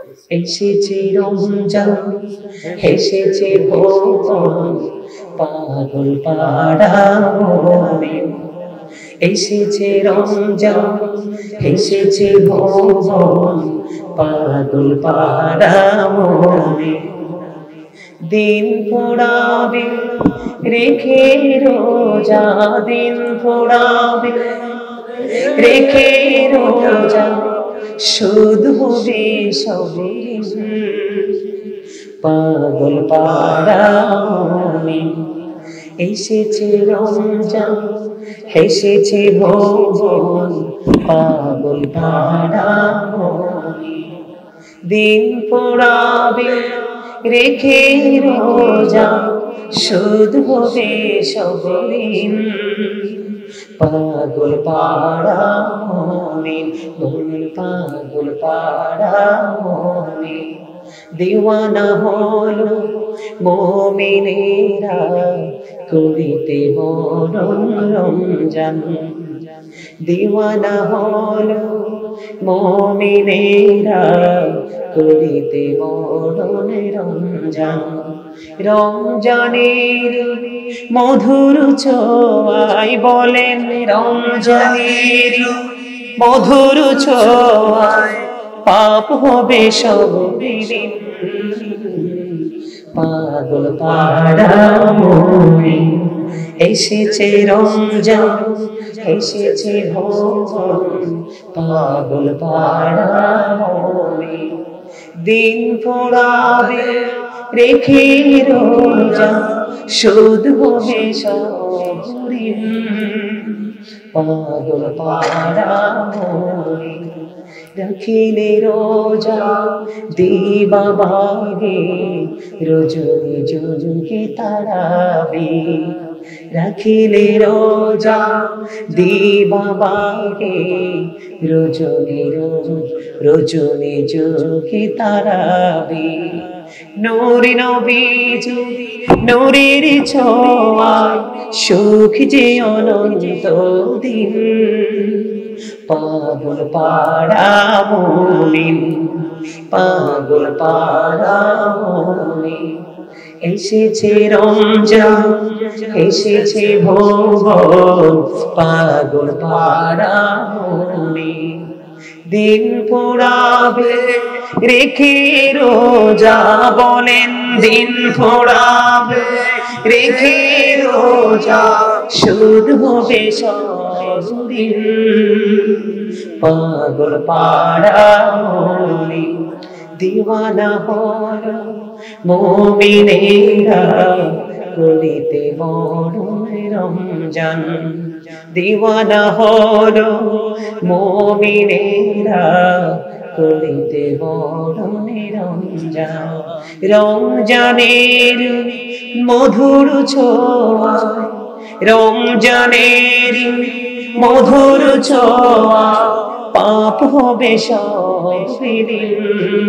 এসেছে রমজান হেসেছে ভোর পাগল পাড়া মুমিন এসেছে রমজান হেসেছে ভোর পাগল পাড়া মুমিন দিন পোড়াবে রেখে রোজা দিন পোড়াবে রেখে রোজা শুধু হবে সবে পাগল পাড়া মুমিন এসেছে রমজান হেসেছে ভোর পাগল পাড়া মুমিন দিন পোড়াবে রেখে রোজা শুধু হবে সবে পাগল পাড়া মুমিন পাগল পাড়া মুমিন দিওয়ানা হলো মুমিনেরা করিতে বরণ রমজান দিওয়ানা হলো মুমিনেরা করিতে বরণ রমজান রমজানের মধুর ছোঁয়ায় বলেন রমজানের মধুর ছোঁয়ায় পাপ হবে সব বিলীন পাগল পাড়া মুমিন এসেছে রমজান এসেছে ভোর পাগল পাড়া মুমিন দিন পোড়াবে রেখে রোজা শুধু হবে সবরিন পাগল পাড়া মুমিন রাখিলে রোজা দিবা ভাগে রজনী জুজুকি তারাবে রাখিলে রোজা দিবা ভাগে রজনী রজনী জুজুকি তারাবে নূরি নবীজি নূরের ছোঁয়ায় সুখ যে অনন্ত দিন পাগল পাড়া মুমিন পাগল পাড়া মুমিন এসেছে রমজান এসেছে ভোর পাগল পাড়া মুমিন দিন পোড়াবে রেখে রোজা বলেন দিন পোড়াবে রেখে রোজা শুধু হবে সবদিন পাগল পাড়া মুমিন দিওয়ানা হলো মুমিনেরা করিতে বরণ রমজান দিওয়ানা হলো মুমিনেরা করিতে বরণ রমজান রমজানের মধুর ছোঁয়ায় রমজানের মধুর ছোঁয়া পাপ হবে সব বিলীন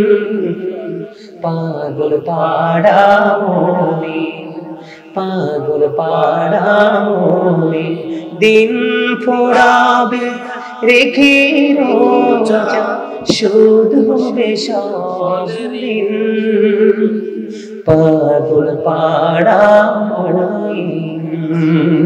পাগল পাড়া মুমিন পাগল পাড়া মুমিন দিন পোড়াবে রেখে রোজা শুধু হবে সবদিন পাগল পাড়া মুমিন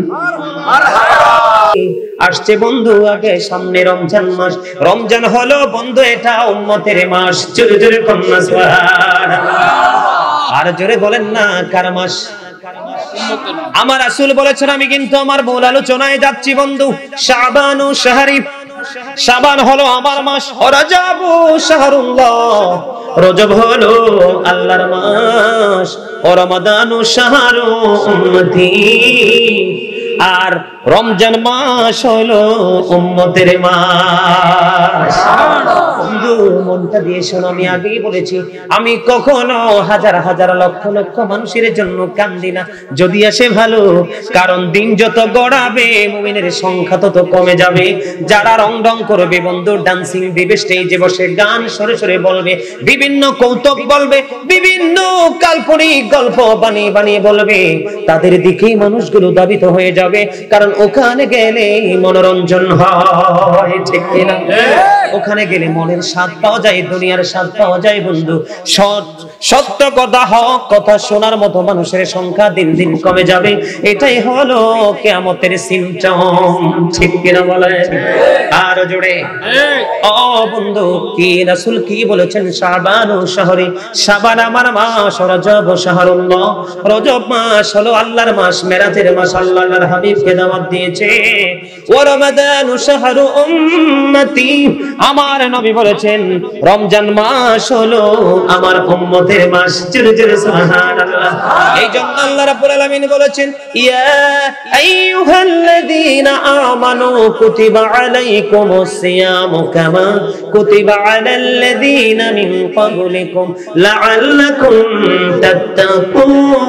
আসছে বন্ধু আগে সামনে রমজান মাস রমজান হলো বন্ধু এটা উম্মতের মাস জোরে জোরে কন্যা সুবহানাল্লাহ আর জোরে বলেন না কার মাস আমার রাসূল বলেছেন আমি কিন্তু আমার মূল আলোচনায় যাচ্ছি বন্ধু শাবানু শাহরি শাবান হলো আমার মাস রজবু শাহরুল্লাহ রজব হলো আল্লাহর মাস ও রমাদানু শাহরু উম্মতি আর রমজান মাস হলো উম্মতের মাস বন্ধু মনটা দিয়ে শোনো আমি আগেই বলেছি আমি কখনো হাজার হাজার লক্ষ লক্ষ মানুষের জন্য কান্দি না যদি আসে ভালো কারণ দিন যত গড়াবে মুমিনের সংখ্যা তত কমে যাবে যারা রং রং করবে বন্ধু ডান্সিং দিবে স্টেজে বসে গান সরে সরে বলবে বিভিন্ন কৌতুক বলবে বিভিন্ন কাল্পনিক গল্প বানিয়ে বানিয়ে বলবে, তাদের দিকেই মানুষগুলো ধাবিত হয়ে যাবে, কারণ ওখানে গেলে মনোরঞ্জন হয়, ঠিক কিনা? ওখানে গেলে মনের স্বাদ পাওয়া যায়, দুনিয়ার স্বাদ পাওয়া যায়। বন্ধু, সত্য কথা, হক কথা শোনার মতো মানুষের সংখ্যা দিন দিন কমে যাবে। এটাই হলো কিয়ামতের সিমটম, ঠিক কিনা বলেন? আর জোরে ও বন্ধু, কি রাসূল কি বলেছেন? শাবানু শাহরি, শাবান আমার মাস, রজব শাহরুল্লাহ, রজব মাস হলো আল্লাহর মাস, মেরাজের মাস, আল্লাহর হাবিবকে দাওয়াত দিয়েছে। ওয়া রমাদানু শাহরু উম্মতি, আমার নবী বলেছেন রমজান মাস হলো আমার উম্মতের মাস। জোরে জোরে সুবহানাল্লাহ। এই জন্য আল্লাহ রাব্বুল আলামিন বলেছেন, ইয়া আইয়ুহাল্লাযীনা আমানু কুতিবা আলাইকুমুস সিয়ামু কামা কুতিবা আলাল্লাযীনা মিন ক্বাবলিকুম লাআল্লাকুম তাত্তাকুন।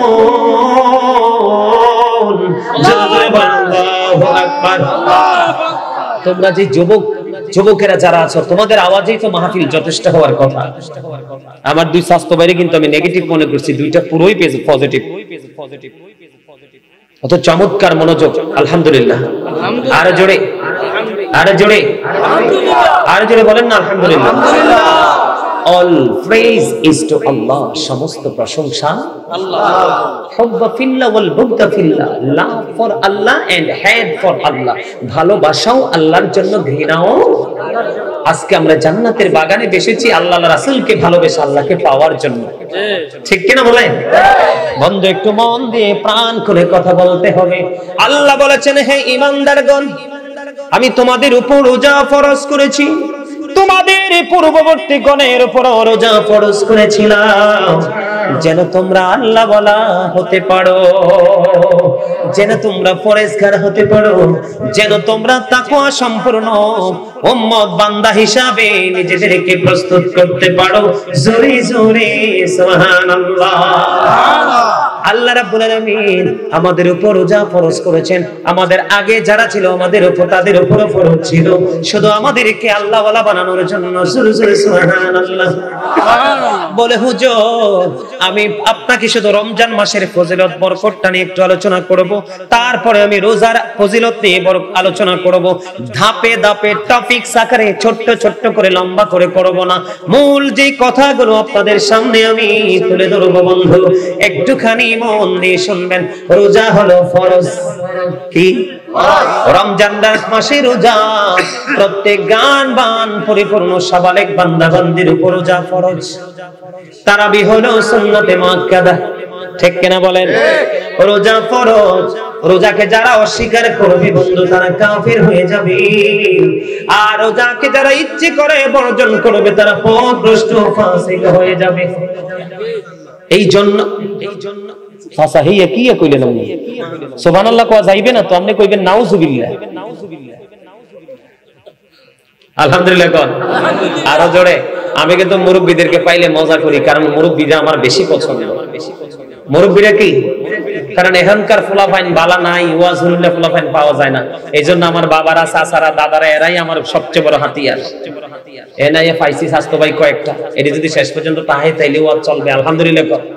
আল্লাহু আকবার। তোমরা যে যুবকেরা যারা আছো, তোমাদের আওয়াজেই তো মাহফিল যথেষ্ট হওয়ার কথা। আমার দুই স্বাস্থ্য বাইরে কিন্তু আমি নেগেটিভ মনে করছি, দুইটা পুরোই পজিটিভ। অত চমৎকার মনোযোগ, আলহামদুলিল্লাহ। আর জোরে, আর জোরে, আর জোরে বলেন না আলহামদুলিল্লাহ। All praise is to Allah, সমস্ত প্রশংসা আল্লাহ। হুব্বা ফিল্লাহ ওয়াল বুগদা ফিল্লাহ, love for Allah and hate for Allah, ভালোবাসাও আল্লাহর জন্য, ঘৃণাও। আজকে আমরা জান্নাতের বাগানে বসেছি আল্লাহর রাসূলকে ভালোবেসে, আল্লাহকে পাওয়ার জন্য, ঠিক কিনা বলেন? বন্ধু, একটু মন দিয়ে প্রাণ খুলে কথা বলতে হবে। আল্লাহ বলেছেন, হে ঈমানদারগণ, আমি তোমাদের উপর রোজা ফরজ করেছি, তোমাদের পূর্ববর্তী গণের উপর রোজা ফরজ করেছিলাম, যেন তোমরা আল্লাহ বলা হতে পারো, যেন তোমরা পরেজগার হতে পারো, যেন তোমরা তাকওয়া সম্পূর্ণ উম্মত বান্দা হিসাবে নিজেদেরকে প্রস্তুত করতে পারো। জোরে জোরে সুবহানাল্লাহ। আল্লাহ রাব্বুল আলামিন আমাদের উপর রোজা ফরজ করেছেন। আমাদের আগে যারা ছিল আমাদের উপর, তাদের উপর ফরজ ছিল, শুধু আমাদেরকে আল্লাহ ওয়ালা বানানোর জন্য। জোরে জোরে সুবহানাল্লাহ। বলে, হুজুর, আমি আপনাকে শুধু রমজান মাসের ফজিলত বরকতটা নিয়ে একটু আলোচনা করব, তারপরে আমি রোজার ফজিলত নিয়ে আলোচনা করব। ধাপে ধাপে টপিক আকারে ছোট্ট ছোট্ট করে লম্বা করে করব না, মূল যে কথাগুলো আপনাদের সামনে আমি তুলে ধরব। বন্ধু, একটুখানি মন দিয়ে শুনবেন। রোজা হলো ফরজ। কি? রমজান মাসে রোজা প্রত্যেক গান বান পরিপূর্ণ সাবালেক বান্দা বান্দির উপর রোজা ফরজ। তারাবি হলো সুন্নতে মুআক্কাদা, ঠিক কিনা বলেন? রোজা ফরজ। রোজাকে যারা অস্বীকার করবে বন্ধু, তারা কাফের হয়ে যাবে। আর রোজাকে যারা ইচ্ছে করে বর্জন করবে, তারা পথভ্রষ্ট ফাসিক হয়ে যাবে। এই জন্য ফাসা হিয়া কি কইলেন আপনি? সুবহানাল্লাহ কোয়া যাইবে না তো, আপনি কইবেন নাউজুবিল্লাহ। আলহামদুলিল্লাহ কোন। আরো জোরে। আমি কিন্তু মুরব্বিদেরকে পাইলে মজা করি, কারণ মুরব্বিরা আমার বেশি পছন্দ। মুরব্বিরা কি? কারণ এখানকার ফুলাফাইন বালা নাই, ওয়াজ হইলে ফুলাফাইন পাওয়া যায় না। এইজন্য আমার বাবারা, চাচারা, দাদারা, এরাই আমার সবচেয়ে বড় হাতিয়ার। এনাইয়ে পাইছি স্বাস্থ্য ভাই কয়েকটা, এটি যদি শেষ পর্যন্ত তাহে তাইলে ওয়াজ চলবে। আলহামদুলিল্লাহ কোন।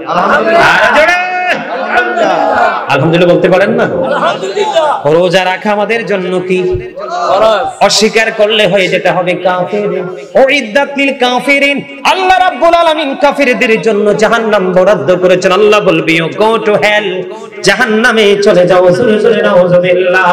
আলহামদুলিল্লাহ বলতে পারেন না? রোজা রাখা আমাদের জন্য কি? অস্বীকার করলে হয়ে যেতে হবে কাফির। উইদ্দাত লিল কাফিরিন, আল্লাহ রাব্বুল আলামিন কাফিরদের জন্য জাহান্নাম বরাদ্দ করেছেন। আল্লাহ বলবে, গো টু হেল, জাহান্নামে চলে যাও। নাউযুবিল্লাহ।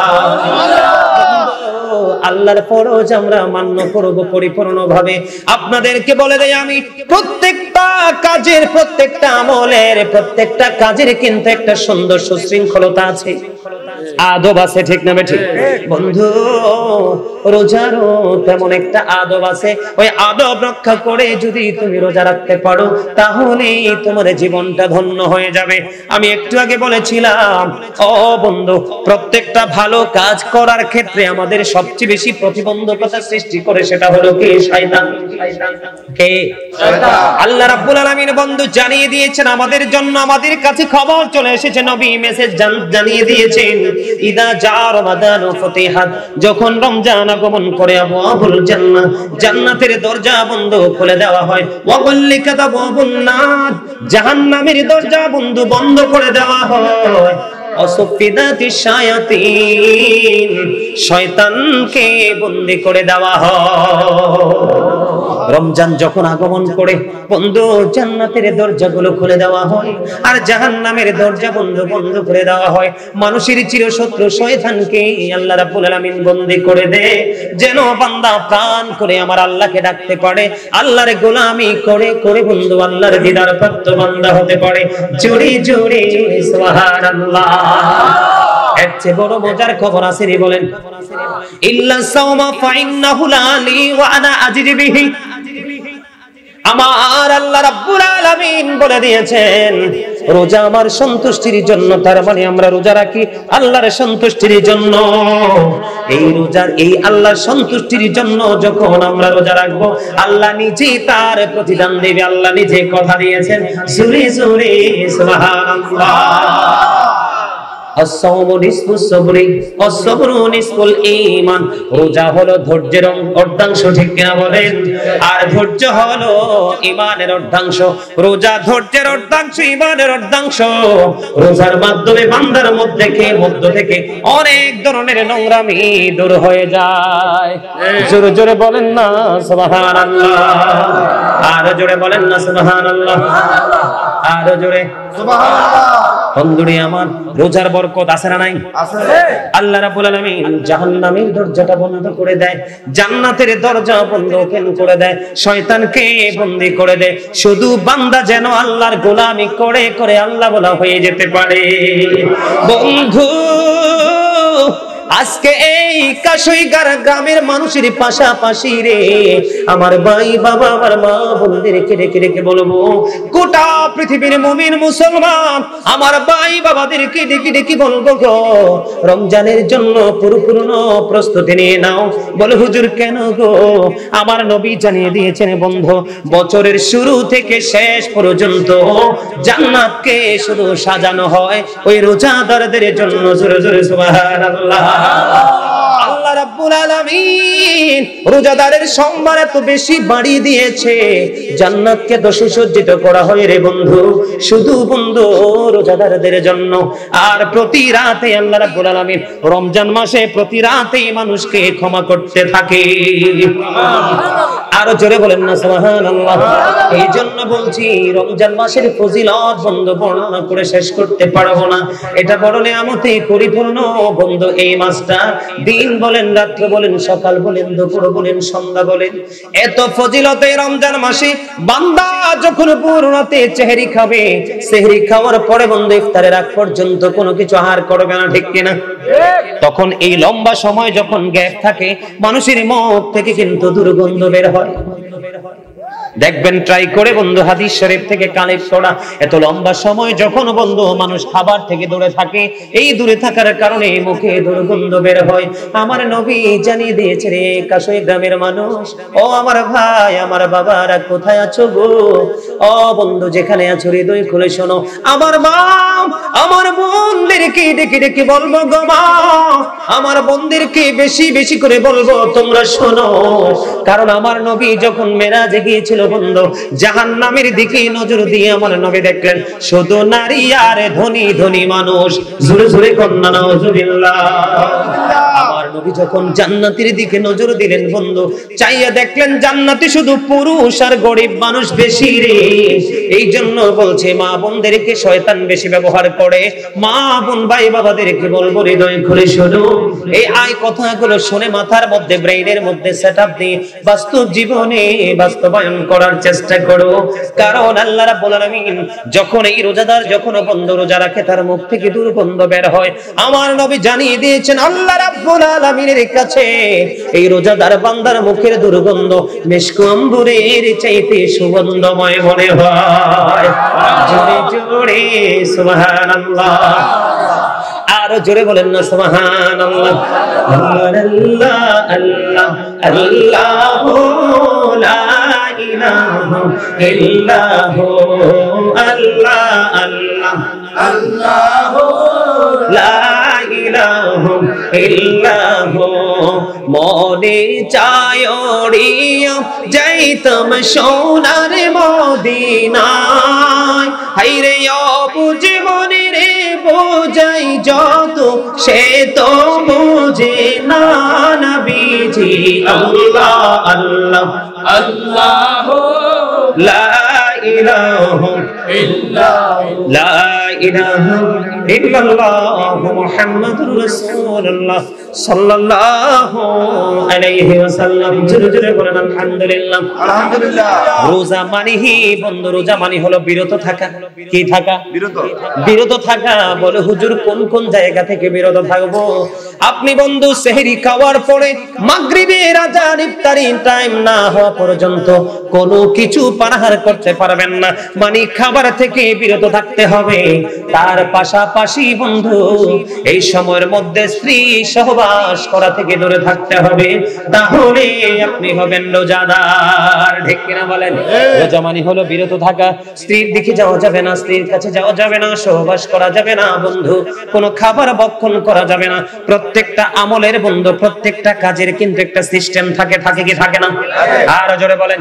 আল্লাহর ফরজ আমরা মান্য করব পরিপূর্ণভাবে। আপনাদেরকে বলে দেই, আমি প্রত্যেকটা কাজের, প্রত্যেকটা আমলের, প্রত্যেকটা কাজের কিন্তু একটা সুন্দর সুশৃঙ্খলতা আছে, আদব আছে, ঠিক না ঠিক? বন্ধু, রোজারও তেমন একটা আদব আছে। ওই আদব রক্ষা করে যদি তুমি রোজা রাখতে পারো, তাহলে তোমার জীবনটা ধন্য হয়ে যাবে। আমি একটু আগে বলেছিলাম, ও বন্ধু, প্রত্যেকটা ভালো কাজ করার ক্ষেত্রে আমাদের সবচেয়ে বেশি প্রতিবন্ধকতা সৃষ্টি করে, সেটা হলো কি? শয়তান। কে? শয়তান। আল্লাহ রাব্বুল আলামিন বন্ধু জানিয়ে দিয়েছেন আমাদের জন্য, আমাদের কাছে খবর চলে এসেছে, নবী মেসেজ জানিয়ে দিয়েছেন ইদা জা রমাদান ফাতিহাত, যখন রমজান আগমন করে আবওয়াবুল জান্নাহ, জান্নাতের দরজা বন্ধ খুলে দেওয়া হয়। ওয়া গুল্লিকাত আবওয়াবুন নার, জাহান্নামের দরজা বন্ধ করে দেওয়া হয়। অসফিদাতি শায়াতিন, শয়তানকে বন্দী করে দেওয়া হয়। রমজান যখন আগমন করে বন্ধু, জান্নাতের দরজাগুলো খুলে দেওয়া হয় আর জাহান্নামের দরজা বন্ধ করে দেওয়া হয়। মানুষের চিরশত্রু শয়তানকে আল্লাহ রাব্বুল আলামিন বন্দী করে দেয়, যেন বান্দা প্রাণ করে আমার আল্লাহকে ডাকতে পারে, আল্লাহর গোলামি করে করে বন্ধু আল্লাহর দিদার প্রাপ্ত বান্দা হতে পারে। জোরে জোরে সুবহানাল্লাহ। এর চেয়ে বড় মজার খবর আছে রে, বলেন ইল্লা সাওমা ফাইন্নাহু লালি ওয়া আনা আজরি বিহি। আমার আল্লাহ রাব্বুল আলামিন বলে দিয়েছেন, রোজা আমার সন্তুষ্টির জন্য, তার মানে আমরা রোজা রাখি আল্লাহর সন্তুষ্টির জন্য। এই রোজার এই আল্লাহর সন্তুষ্টির জন্য যখন আমরা রোজা রাখবো, আল্লাহ নিজেই তার প্রতিদান দেবে। আল্লাহ নিজে কথা দিয়েছেন, জোরে জোরে সুবহানাল্লাহ। আসসাওমু নিসফুস সাবরি ওয়াস-সাবরু নিসফুল ঈমান। রোজা হলো ধৈর্যের অর্ধাংশ, ঠিক কিনা বলেন? আর ধৈর্য হলো ঈমানের অর্ধাংশ। রোজা ধৈর্যের অর্ধাংশ, ঈমানের অর্ধাংশ। রোজার মাধ্যমে বান্দার মধ্য থেকে অনেক ধরনের নোংরামি দূর হয়ে যায়। জোরে জোরে বলেন না সুবহানাল্লাহ। আর জোরে বলেন না সুবহানাল্লাহ। আর জোরে সুবহানাল্লাহ। বন্ধুরে আমার, রোজার বরকত আছে না নাই? আছে। আল্লাহ রাব্বুল আলামিন জাহান্নামের দরজাটা বন্ধ করে দেয়, জান্নাতের দরজা বন্ধ করে দেয়, শয়তানকে বন্দী করে দেয়, শুধু বান্দা যেন আল্লাহর গোলামি করে করে আল্লাহ বলা হয়ে যেতে পারে। বন্ধু, আজকে এই কাশইগার গ্রামের মানুষের পাশাপাশি রে, আমার ভাই বাবা, আমার মা বোনদেরকে রেখে রেখে বলবো, গোটা পৃথিবীর মুমিন মুসলমান আমার ভাই বাবাদেরকে ডেকে ডেকে বলবো গো, রমজানের জন্য পরিপূর্ণ প্রস্তুতি নিয়ে নাও। বলে হুজুর কেন গো? আমার নবী জানিয়ে দিয়েছেন বন্ধু, বছরের শুরু থেকে শেষ পর্যন্ত জান্নাতকে শুধু সাজানো হয় ওই রোজাদারদের জন্য। জোরে জোরে সুবহানাল্লাহ। আল্লাহ রাব্বুল আলামিন রোজাদারের সম্মান এত বেশি বাড়িয়ে দিয়েছে, জান্নাতকে তো সুসজ্জিত করা হয় রে বন্ধু, শুধু বন্ধু রোজাদারদের জন্য। আর প্রতি রাতে আল্লাহ রাব্বুল আলামিন রমজান মাসে প্রতি রাতে মানুষকে ক্ষমা করতে থাকে। আরো জোরে বলেন না সুবহানাল্লাহ। এই জন্য বলছি, রমজান মাসের ফজিলত বন্ধু বর্ণনা করে শেষ করতে পারবো না। এটা বড় নিয়ামতে পরিপূর্ণ বন্ধু। এই মাসটা দিন বলেন, রাত্র বলেন, সকাল বলেন, দুপুর বলেন, সন্ধ্যা বলেন, এত ফজিলতে রমজান মাসে বান্দা যখন পূর্ণতে সেহরি খাবে, সেহরি খাওয়ার পরে বন্ধু ইফতারের আগ পর্যন্ত কোনো কিছু আহার করবে না, ঠিক কিনা? তখন এই লম্বা সময় যখন গ্যাপ থাকে, মানুষের মুখ থেকে কিন্তু দুর্গন্ধ বের হয়। দেখবেন ট্রাই করে বন্ধু, হাদিস শরীফ থেকে কালেক্ট করা, এত লম্বা সময় যখন বন্ধু মানুষ খাবার থেকে দূরে থাকে, এই দূরে থাকার কারণে মুখে দুর্গন্ধ বের হয়। আমার নবী জানিয়ে দিয়েছে রে কাশই গ্রামের মানুষ, ও আমার ভাই আমার বাবারা কোথায় আছো গো? ও বন্ধু যেখানে আছো হৃদয় খুলে শোনো, আমার মা আমার বোনদেরকে ডেকে ডেকে বলবো গো মা, আমার বোনদেরকে বেশি বেশি করে বলবো তোমরা শোনো। কারণ আমার নবী যখন মেরাজে গিয়েছিল বন্ধু, জাহান্নামের দিকে নজর দিয়ে আমার নবী দেখলেন শুধু নারী আর ধনী ধনী মানুষ। জোরে জোরে কন্যা নাউজুবিল্লাহ। আমার নবী যখন জান্নাতের দিকে নজর দিলেন বন্ধু, চাইয়া দেখলেন জান্নাতে শুধু পুরুষ আর গরিব মানুষ বেশি রে। এই জন্য বলছে মা বোনদেরকে শয়তান বেশি ব্যবহার করে। মা বোন ভাই বাবাদেরকে বলবো হৃদয় খুলে শোনো, এই আয় কথাগুলো শুনে মাথার মধ্যে ব্রেইনের মধ্যে সেটআপ দিয়ে বাস্তব জীবনে বাস্তবায়ন করার চেষ্টা করো। কারণ আল্লাহ রাব্বুল আলামিন যখন এই রোজাদার যখন বন্ধ রোজা রাখে, তার মুখ থেকে দুর্গন্ধ বের হয়। আমার নবী জানিয়ে দিয়েছেন আল্লাহ রাব্বুল আলামিনের কাছে এই রোজাদার বান্দার মুখের দুর্গন্ধ মিশক আম্বরের চাইতে সুগন্ধময় মনে হয়। জোরে জোরে সুবহানাল্লাহ। আরো জোরে বলেন না সুবহানাল্লাহ। আল্লাহ আল্লাহ আল্লাহু লা ইলাহা ইল্লাহু আল্লাহ আল্লাহ আল্লাহু লা ইলাহা ইল্লাহু মনে চায় ওড়িয়া যাইতাম সোনার মদিনায় হায়রে অবুঝে মনে রে বোঝাই যত সে তো বুঝে না নবীজি আল্লাহ আল্লাহ আল্লাহু লা ইলাহা ইল্লাল্লাহ লা ইলাহা ইল্লাল্লাহ মুহাম্মাদুর রাসূলুল্লাহ সাল্লাল্লাহু আলাইহি ওয়াসাল্লাম জোরে জোরে বলেন আলহামদুলিল্লাহ আলহামদুলিল্লাহ রোজা মানে বন্ধু রোজা মানে হলো বিরত থাকা কি থাকা বিরত থাকা বলে হুজুর কোন কোন জায়গা থেকে বিরত থাকবো আপনি বন্ধু সেহরি খাওয়ার পরে মাগরিবের আযান ইফতারি টাইম না হওয়া পর্যন্ত কোনো কিছু পানাহার করতে পারবেন না মানে খাবার থেকে বিরত থাকতে হবে তার পাশাপাশি বন্ধু এই সময়ের মধ্যে স্ত্রী সহবাস করা থেকে দূরে থাকতে হবে তাহলে আপনি হবেন রোজাদার ঠিক কিনা বলেন রোজা মানে হলো বিরত থাকা স্ত্রীর দিকে যাওয়া যাবে না স্ত্রীর কাছে যাওয়া যাবে না সহবাস করা যাবে না বন্ধু কোনো খাবার ভক্ষণ করা যাবে না প্রত্যেকটা আমলের বন্ধু প্রত্যেকটা কাজের কিন্তু একটা সিস্টেম থাকে থাকে কি থাকে না আর জোরে বলেন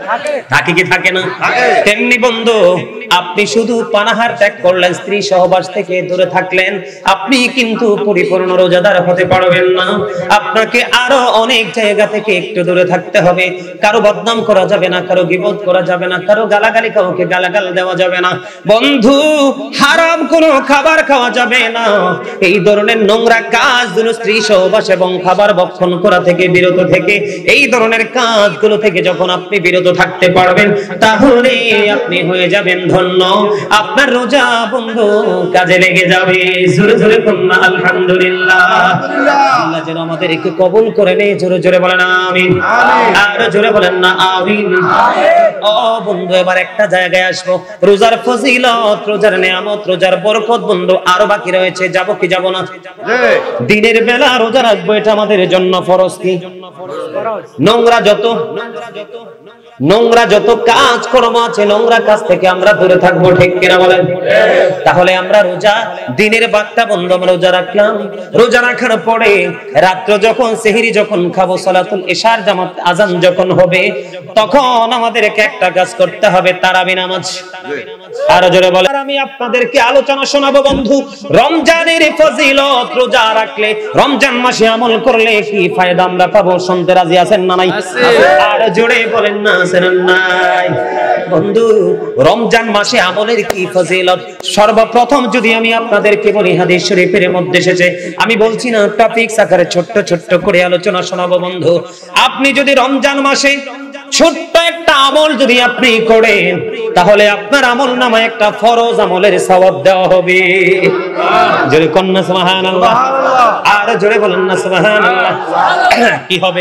থাকে কি থাকে না তেমনি বন্ধু আপনি শুধু পানাহার ত্যাগ করলেন স্ত্রী সহবাস থেকে দূরে থাকলেন আপনি কিন্তু পরিপূর্ণ রোজাদার হতে পারবেন না আপনাকে আরো অনেক জায়গা থেকে একটু দূরে থাকতে হবে কারো বদনাম করা যাবে না কারো গীবত করা যাবে না কারো গালাগালি কাউকে গালাগাল দেওয়া যাবে না বন্ধু হারাম কোনো খাবার খাওয়া যাবে না এই ধরনের নোংরা কাজগুলো স্ত্রী সহবাস এবং খাবার ভক্ষণ করা থেকে বিরত থেকে এই ধরনের কাজগুলো থেকে যখন আপনি বিরত থাকতে পারবেন তাহলে আপনি হয়ে যাবেন ধন্য আপনার রোজা বন্ধু কাজে লেগে যাবে জোরে জোরে বলুন আলহামদুলিল্লাহ আল্লাহ যেন আমাদেরকে কবুল করে নেয় জোরে জোরে বলেন আমিন আর জোরে বলেন না আমিন ও বন্ধু এবার একটা জায়গায় আসবো রোজার ফজিলত রোজার নিয়ামত রোজার বরকত বন্ধু আরো বাকি রয়েছে যাব কি যাব না দিনের বেলা রোজা রাখবো এটা আমাদের জন্য ফরজ কি নোংরা যত কাজ কর্ম আছে নোংরা কাজ থেকে আমরা দূরে থাকবো ঠিক কিনা বলেন তাহলে আমরা রোজা দিনের বাক্তা বন্ধ আমরা রোজা রাখলাম রোজা রাখার পরে রাত্র যখন সেহরি যখন খাবো সালাতুল ইশার জামাত আজান যখন হবে তখন আমাদেরকে একটা কাজ করতে হবে তারাবি নামাজ আর জোরে বলেন আমি আপনাদেরকে আলোচনা শোনাবো বন্ধু রমজানের ফজিলত রোজা রাখলে রমজান মাসে আমল করলে কি ফায়দা আমরা পাবো শুনতে রাজি আছেন না নাই আর জোরে বলেন না আছেন নাই বন্ধু রমজান মাসে আমলের কি ফজিলত সর্বপ্রথম যদি আমি আপনাদেরকে বলি হাদিস শরীফের মধ্যে এসেছে আমি বলছি না টপিক আকারে ছোট্ট ছোট্ট করে আলোচনা শোনাবো বন্ধু আপনি যদি রমজান মাসে ছোট্ট একটা আমল যদি আপনি করেন তাহলে আপনার আমল নামায় একটা ফরজ আমলের সওয়াব দেওয়া হবে জোরে কোন না সুবহানাল্লাহ আর জোরে বলেন না সুবহানাল্লাহ কি হবে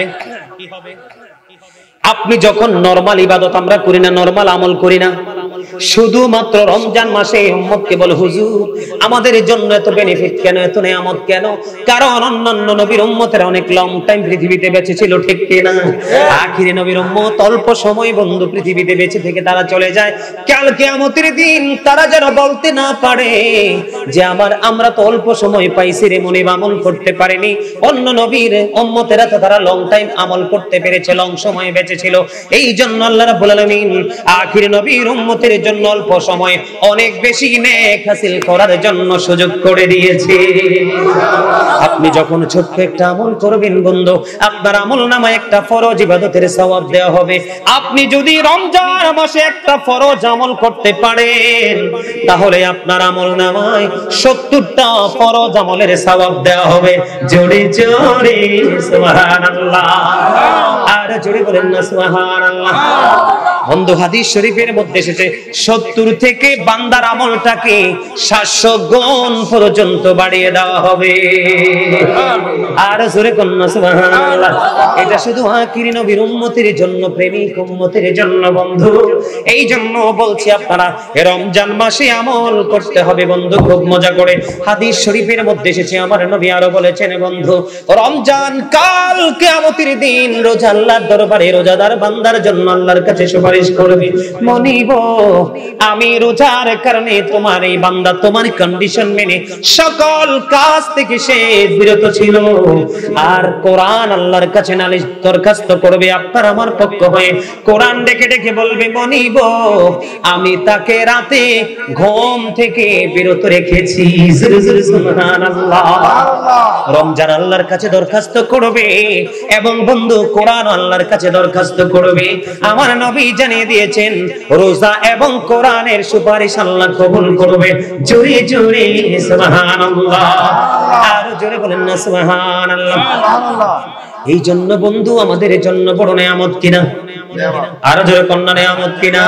আপনি যখন নরমাল ইবাদত আমরা করি না নরমাল আমল করি না শুধুমাত্র রমজান মাসে উম্মতকে বলে হুজুর আমাদের জন্য এত বেনিফিট কেন এত নিয়ামত কেন কারণ অন্যান্য নবীর উম্মতেরা অনেক লং টাইম পৃথিবীতে বেঁচে ছিল ঠিক কি না আখিরে নবীর উম্মত অল্প সময় বন্ধু পৃথিবীতে বেঁচে থেকে তারা চলে যায় কাল কিয়ামতের দিন তারা যেন বলতে না পারে যে আমরা তো অল্প সময় পাইছি রে মনে আমল করতে পারিনি অন্য নবীর উম্মতেরা তো তারা লং টাইম আমল করতে পেরেছে লং সময় বেঁচে ছিল এই জন্য আল্লাহ রাব্বুল আলামিন আখিরে নবীর উম্মতের জন্য অল্প সময় অনেক বেশি নেক হাসিল করার জন্য সুযোগ করে দিয়েছে আপনি যখন ছোট্ট একটা আমল করবেন বন্ধু আপনার আমল নামায় একটা ফরজ ইবাদতের সওয়াব দেওয়া হবে আপনি যদি রমজান মাসে একটা ফরজ আমল করতে পারেন তাহলে আপনার আমল নামায় 70টা ফরজ আমলের সওয়াব দেওয়া হবে জোরে জোরে সুবহানাল্লাহ আর জোরে বলেন না সুবহানাল্লাহ বন্ধু হাদিস শরীফের মধ্যে এসেছে 70 থেকে বান্দার আমলটাকে 700 গুণ পর্যন্ত বাড়িয়ে দেওয়া হবে আর জোরে কন্না সুবহানাল্লাহ এটা শুধু আখিরি নবীর উম্মতের জন্য প্রেমিক উম্মতের জন্য বন্ধু এই জন্য বলছি আপনারা রমজান মাসে আমল করতে হবে বন্ধু খুব মজা করে হাদিস শরীফের মধ্যে এসেছে আমার নবী আরো বলেছেন বন্ধু রমজান কাল কিয়ামতের দিন রোজা আল্লাহর দরবারে রোজাদার বান্দার জন্য আল্লাহর কাছে সুপারিশ সুপারিশ করবে। মনিব আমি রোজার কারণে তোমার এই বান্দা তোমার কন্ডিশন মেনে সকল কাজ থেকে সে বিরত ছিল, আর কোরআন আল্লাহর কাছে নালিশ দরখাস্ত করবে আপনার আমার পক্ষ হয়ে। কোরআন ডেকে ডেকে বলবে মনিব আমি তাকে রাতে ঘুম থেকে বিরত রেখেছি। সুবহানাল্লাহ। রমজান আল্লাহর কাছে দরখাস্ত করবে এবং বন্ধু কোরআন আল্লাহর কাছে দরখাস্ত করবে। আমার নবী জানিয়ে দিয়েছেন রোজা এবং কোরআনের সুপারিশ আল্লাহ কবুল করবে। জোরে জোরে সুবহানাল্লাহ, আর জোরে বলেন না সুবহানাল্লাহ। এই জন্য বন্ধু আমাদের জন্য বড় নিয়ামত কিনা, আর জোরে কন্যা নিয়ামত কিনা।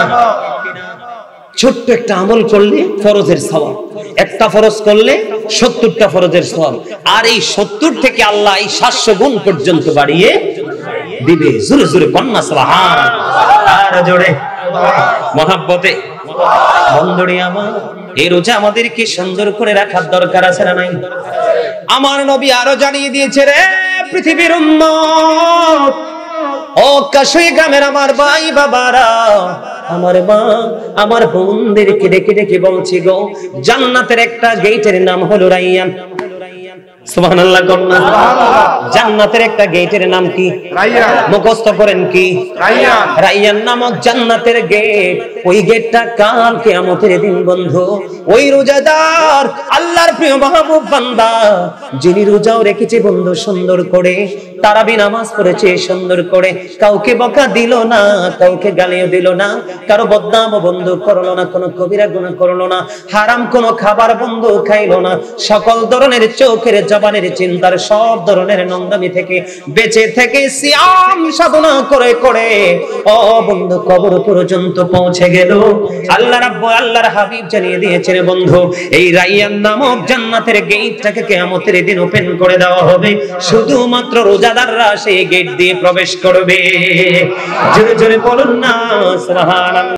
ছোট্ট একটা আমল করলে ফরজের সওয়াব, একটা ফরজ করলে 70টা ফরজের সওয়াব, আর এই 70 থেকে আল্লাহ এই 700 গুণ পর্যন্ত বাড়িয়ে দিবে। জোরে জোরে কন্যা সুবহানাল্লাহ, আর জোরে মহব্বতে। বন্ধুরে আমার এই রোজা আমাদেরকে সুন্দর করে রাখার দরকার আছে না নাই? আমার নবী আরো জানিয়ে দিয়েছে রে পৃথিবীর উম্মত, ও কাশই গ্রামের আমার ভাই বাবারা, আমার মা আমার বোনদেরকে ডেকে ডেকে বলছি গো, জান্নাতের একটা গেটের নাম হলো রাইয়ান। সুবহানাল্লাহ কন্যা। জান্নাতের একটা গেটের নাম কি? রাইয়ান। মুখস্থ করেন কি? রাইয়ান। রাইয়ান নামক জান্নাতের গেট, ওই গেটটা কাল কিয়ামতের দিন বন্ধু ওই রোজাদার আল্লাহর প্রিয় মাহবুব বান্দা যিনি রোজাও রেখেছে বন্ধু সুন্দর করে, তারাবি নামাজ পড়েছে সুন্দর করে, কাউকে বকা দিল না, কাউকে গালিও দিল না, কারো বদনাম বন্ধু করলো না, কোনো কবিরা গুনাহ করলো না, হারাম কোনো খাবার বন্ধু খাইলো না, সকল ধরনের চোখের জবানের চিন্তার সব ধরনের নোংরামি থেকে বেঁচে থেকে সিয়াম সাধনা করে করে ও বন্ধু কবর পর্যন্ত পৌঁছে গেল। আল্লাহ রাব্বুল আল্লাহর হাবিব জানিয়ে দিয়েছেন বন্ধু এই রাইয়ান নামক জান্নাতের গেটটাকে কিয়ামতের দিন ওপেন করে দেওয়া হবে, শুধুমাত্র রোজাদাররা সেই গেট দিয়ে প্রবেশ করবে। জোরে জোরে বলুন না সুবহানাল্লাহ।